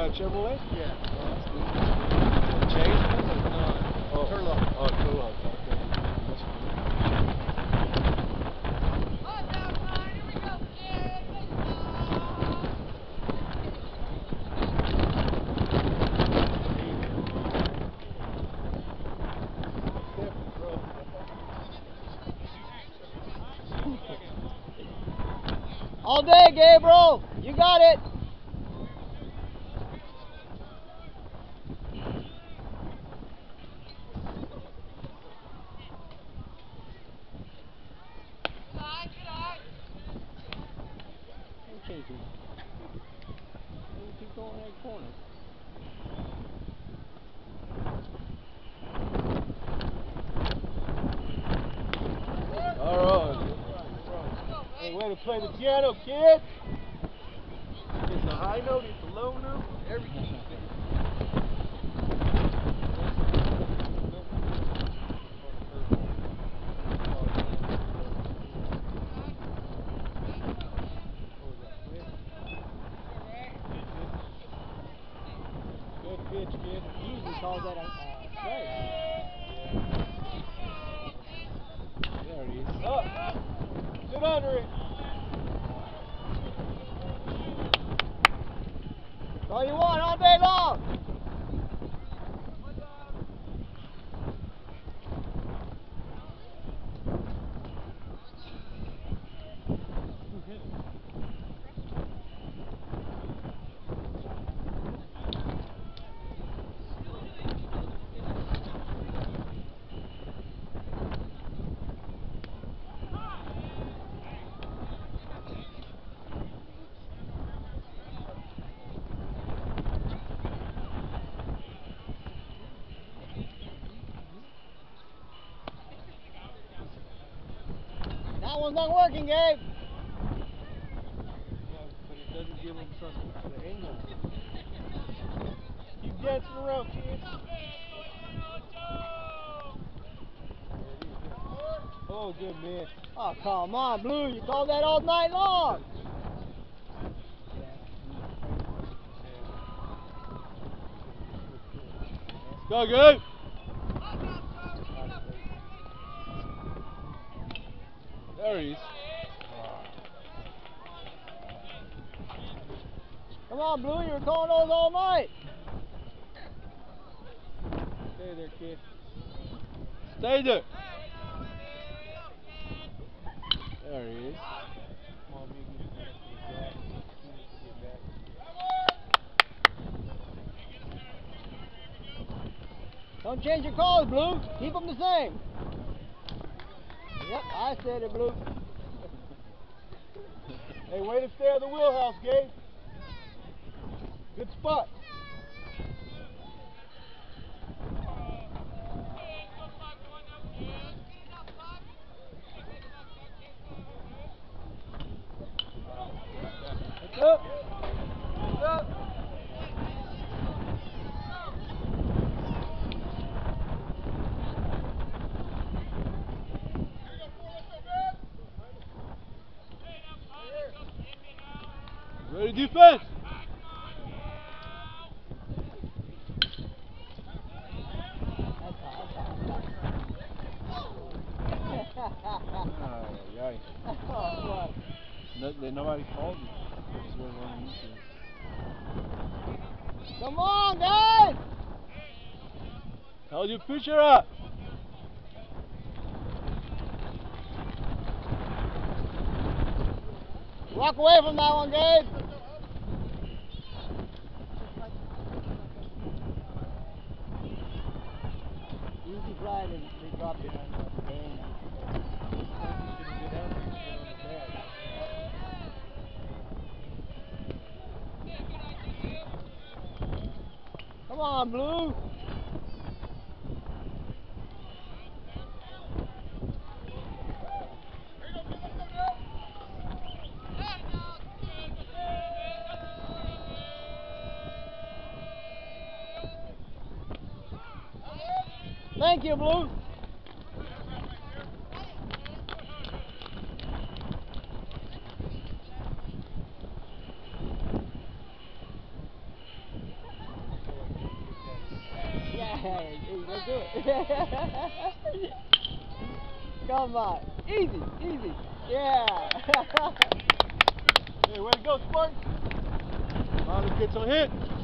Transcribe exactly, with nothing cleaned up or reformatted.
uh, Chevrolet? Yeah. Oh, that's good. Chase? Uh, oh, Turlock. Oh, Turlock. Okay. All day, Gabriel. You got it. Keep going in that corner. All right. Hey, way to play the piano, kid. It's a high note, it's a low note, everything. Good pitch, kid. He usually calls that a uh, strike. There he is. Up. Sit under it. That's all you want all day long. That one's not working, Gabe. Yeah, but it doesn't give them something to hang on. Keep dancing around, kid. Oh, good miss. Oh, come on, Blue. You called that all night long. Go, good. There he is. Come on, Blue. You were calling those all night. Stay there, kid. Stay there. There he is. Come on, Miggy. He needs to get back. Don't change your calls, Blue. Keep them the same. Yep, I said it, Blue. Hey, way to stay on the wheelhouse, Gabe. Good spot. It's up. It's up. Ready defense. Ay, ay, What? no, they, nobody called you. Just we're running into it. Come on, guys! Held your pitcher up. Walk away from that one, Gabe. Easy fly, they, they dropped it on the game. Come on, Blue. Thank you, Blue. Hey, let's do it. Come on. Easy, easy. Yeah. Hey, way to go, Spartan. Come on, let's get some hits.